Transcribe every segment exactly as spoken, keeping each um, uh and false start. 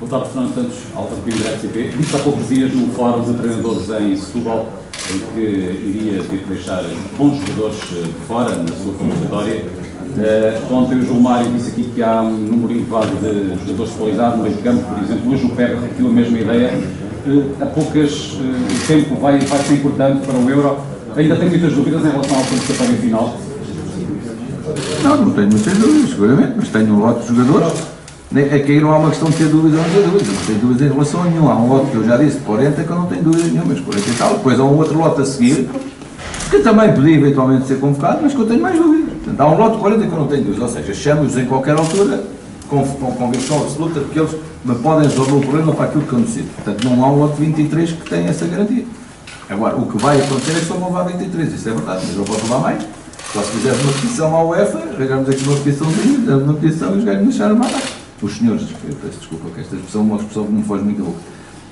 Boa tarde, Fernando Santos, Alta Coimbra S C P. Disse há poucos dias no Fórum de Treinadores em Setúbal que iria ter que deixar bons jogadores de fora na sua convocatória. Uh, ontem o João Mário disse aqui que há um número elevado de jogadores qualizados no meio de campo, por exemplo, hoje o Pérez repetiu a mesma ideia. Uh, a poucas, uh, o tempo vai, vai ser importante para o Euro. Ainda tem muitas dúvidas em relação ao convocatório final? Não, não tenho muitas dúvidas, seguramente, mas tenho um lote de jogadores. É que aí não há uma questão de ter dúvidas ou não ter dúvidas, não tenho dúvidas em relação a nenhum. Há um lote que eu já disse, quarenta, que eu não tenho dúvidas nenhumas, quarenta e tal. Depois há um outro lote a seguir, que também podia eventualmente ser convocado, mas que eu tenho mais dúvidas. Portanto, há um lote de quarenta que eu não tenho dúvidas, ou seja, chamo-os em qualquer altura, com, com convicção absoluta, porque eles me podem resolver o problema para aquilo que eu necessito. Portanto, não há um lote de vinte e três que tenha essa garantia. Agora, o que vai acontecer é que só vão levar vinte e três, isso é verdade, mas eu posso levar mais. Só se fizermos uma petição à UEFA, arranjamos aqui uma petiçãozinha, fizermos uma petição e os gajos me deixaram mais. Os senhores, eu peço desculpa, que esta expressão é uma expressão que me foge muito da boca.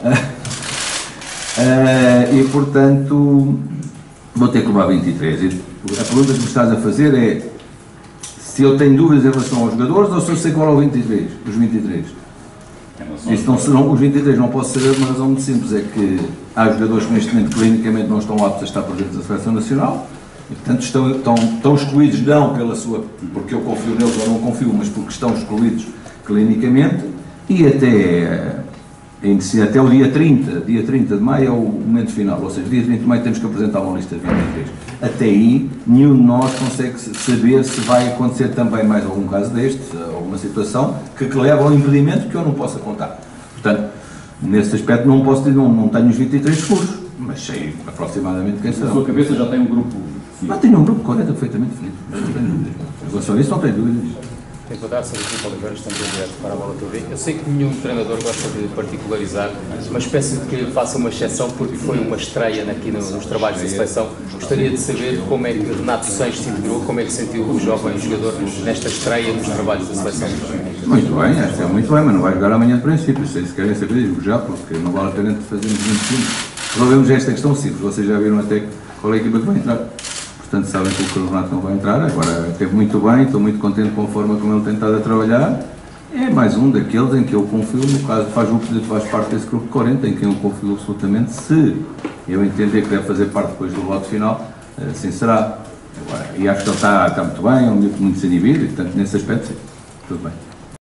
Uh, e, portanto, vou ter que levar vinte e três. E a pergunta que me estás a fazer é se eu tenho dúvidas em relação aos jogadores ou se eu sei qual é o vinte e três, os vinte e três. Isso não serão, os vinte e três não posso saber, uma razão muito simples, é que há jogadores que neste momento clinicamente não estão aptos a estar presentes na Seleção Nacional. E, portanto, estão, estão, estão excluídos não pela sua, porque eu confio neles ou não confio, mas porque estão excluídos clinicamente, e até, até o dia trinta, dia trinta de maio é o momento final, ou seja, dia trinta de maio temos que apresentar uma lista de vinte e três. Até aí, nenhum de nós consegue saber se vai acontecer também mais algum caso deste, alguma situação que, que leva ao impedimento que eu não possa contar. Portanto, nesse aspecto não posso dizer, não, não tenho os vinte e três seguros, mas sei aproximadamente quem serão. Na sua cabeça já tem um grupo? Não, tenho um grupo quarenta perfeitamente definido, não tenho dúvidas. Em relação a isso não tenho dúvidas. Tem que dar, Sr. Filipe Oliveira, estamos em direto para a Bola T V. Eu sei que nenhum treinador gosta de particularizar, mas peço que faça uma exceção porque foi uma estreia aqui nos, nos trabalhos da seleção. Gostaria de saber como é que Renato Sanches se integrou, como é que sentiu o jovem jogador nesta estreia nos trabalhos da seleção. Muito bem, acho que é muito bem, mas não vai jogar amanhã de princípio. Se querem saber, digo já, porque não vale a pena fazermos muito tempo. Resolvemos esta questão simples, vocês já viram até qual é a equipa que vai entrar. Portanto, sabem que o Renato não vai entrar, agora esteve muito bem, estou muito contente com a forma como ele tem estado a trabalhar. É mais um daqueles em que eu confio, no caso faz, faz parte desse grupo de quarenta, em quem eu confio absolutamente. Se eu entender que deve fazer parte depois do lote final, assim será. Agora, e acho que ele está, está muito bem, é um miúdo muito desinibido, e portanto, nesse aspecto, sim, tudo bem.